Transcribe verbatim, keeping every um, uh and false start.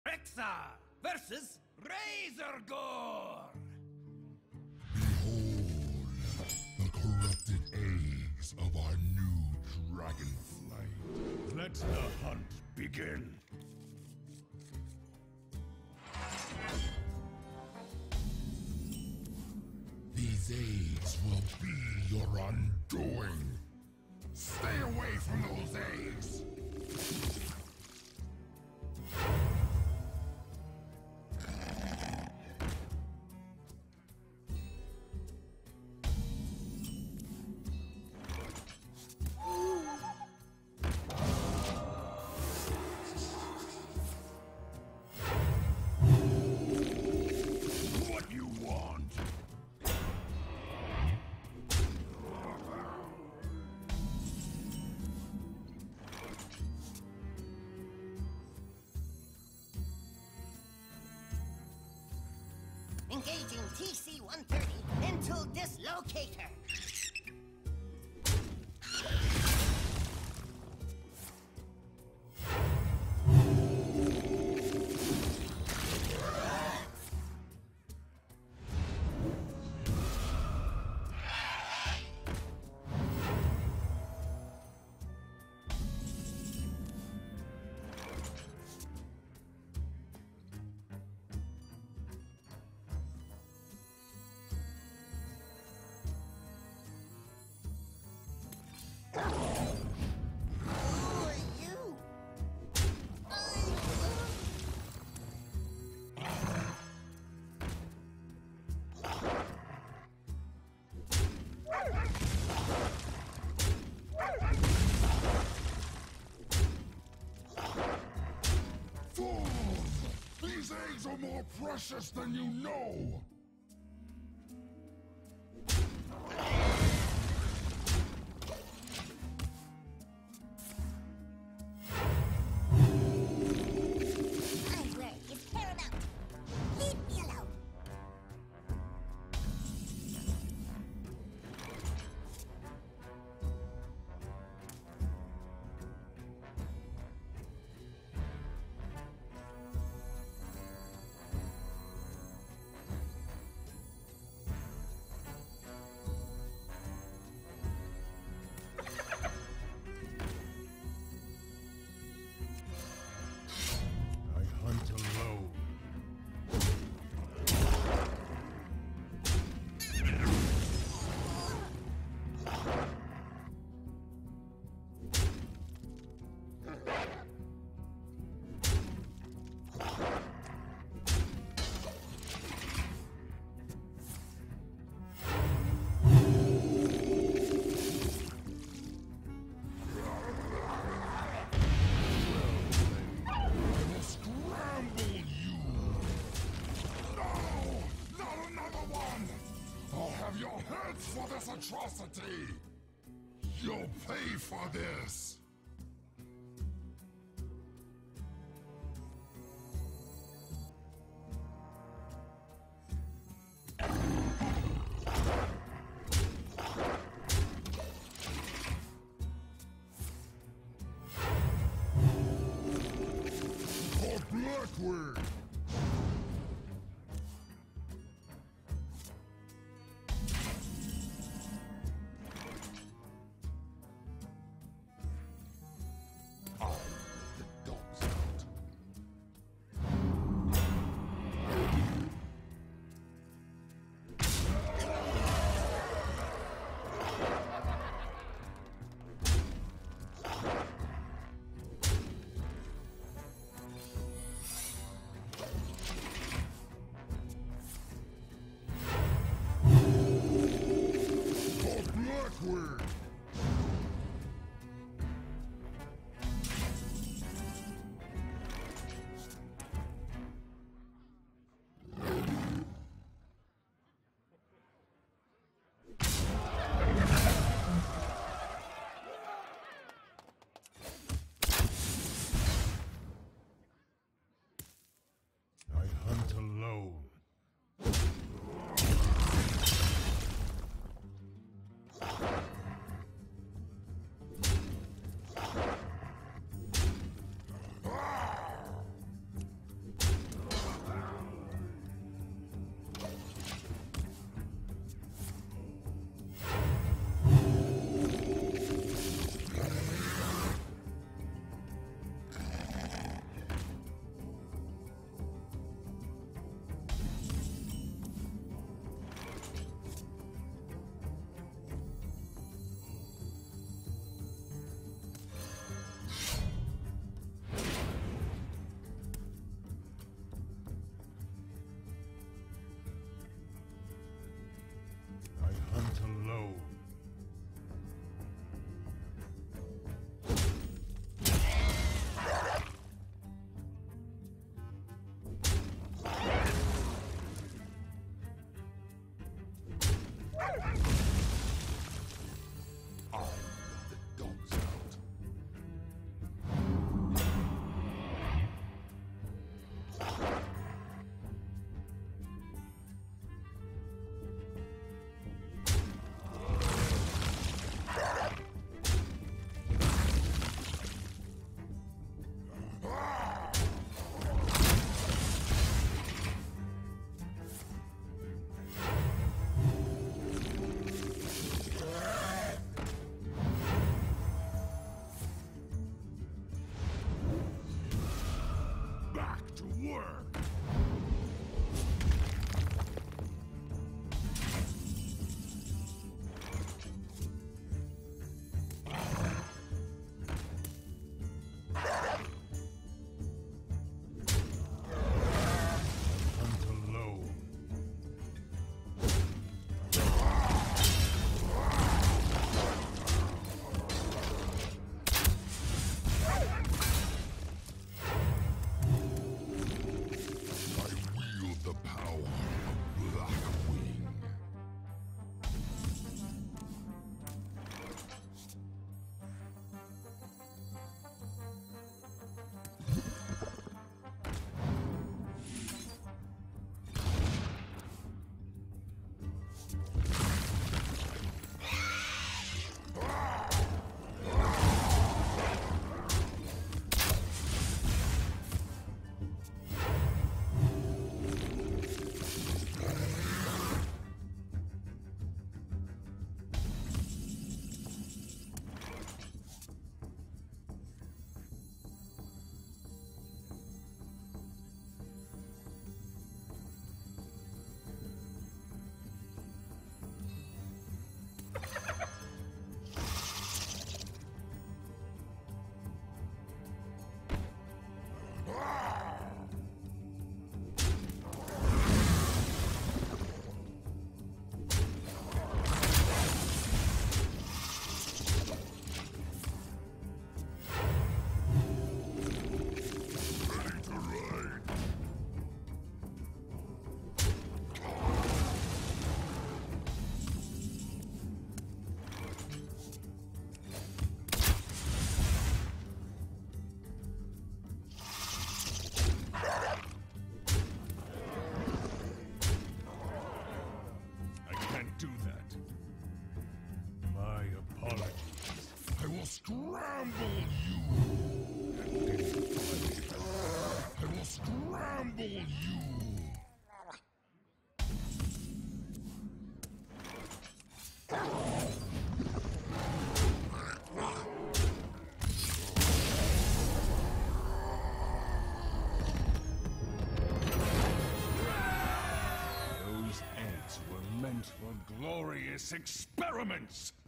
Hexa versus Razorgore! Behold, the corrupted eggs of our new dragonflight. Let the hunt begin. These eggs will be your undoing. Stay away from those eggs! What you want? Engaging T C one thirty into dislocator. Who are you? Fools! These eggs are more precious than you know! My word is paramount. Leave me alone. I hunt alone. I will scramble you! No! Not another one! I'll have your heads for this atrocity! You'll pay for this! For Blackwing! Oh, the dog's out. Back to work! Scramble you! I will scramble you! Those ants were meant for glorious experiments!